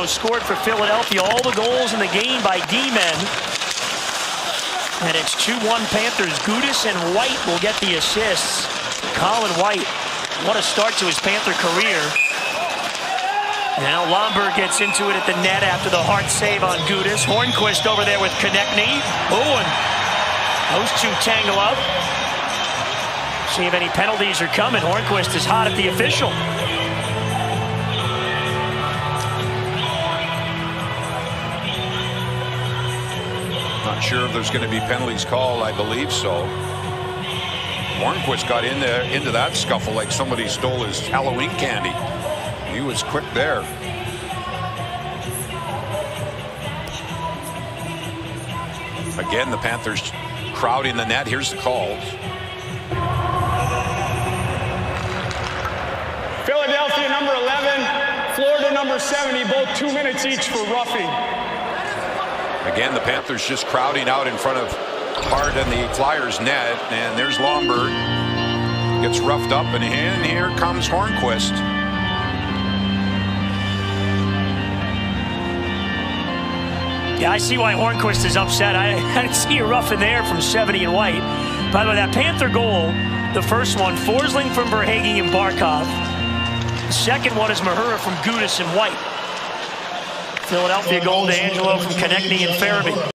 scored for Philadelphia. All the goals in the game by D-men. And it's 2-1 Panthers. Gudas and White will get the assists. Colin White, what a start to his Panther career. Now Lomberg gets into it at the net after the hard save on Gudas. Hornqvist over there with Konecny. Oh, and those two tangle up. See if any penalties are coming. Hornqvist is hot at the official. Not sure if there's going to be penalties called. I believe so. Hornqvist got into that scuffle like somebody stole his Halloween candy. He was quick there. Again, the Panthers crowding the net. Here's the calls. Philadelphia number 11, Florida number 70, both 2 minutes each for roughing. Again, the Panthers just crowding out in front of Hart and the Flyers net. And there's Lomberg. Gets roughed up, and here comes Hornqvist. Yeah, I see why Hornqvist is upset. I didn't see a rough in there from 70 and White. By the way, that Panther goal, the first one, Forsling from Verhaeghe and Barkov. The second one is Mahura from Gudas and White. Philadelphia goal to Angelo from Konecny and Farabee.